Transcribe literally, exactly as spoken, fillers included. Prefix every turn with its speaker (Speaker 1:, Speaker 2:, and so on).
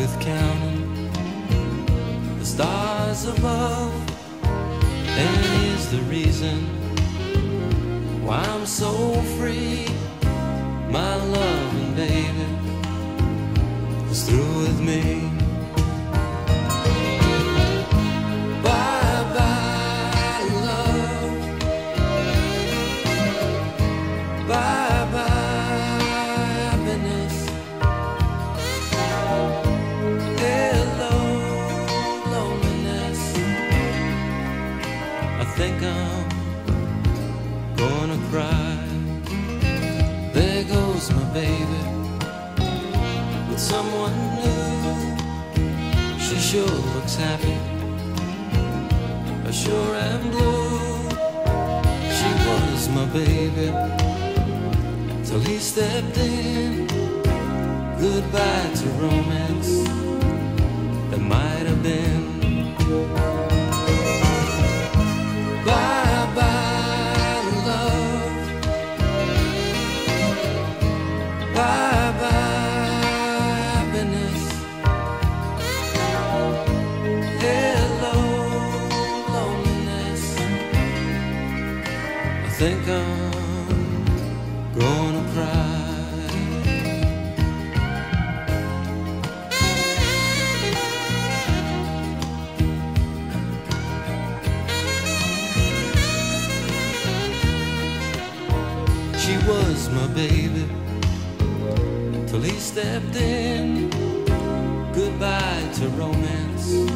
Speaker 1: worth counting the stars above. And here's the reason why I'm so free. My loving baby is through with me. Bye bye love, bye bye happiness, hello loneliness. I think I'm gonna cry. There goes my baby with someone new. She sure looks happy, I sure am blue. She was my baby till he stepped in. Goodbye to romance that might have been. Bye bye love, bye bye happiness, hello loneliness. I think I'm gonna cry. She was my baby till he stepped in. Goodbye to romance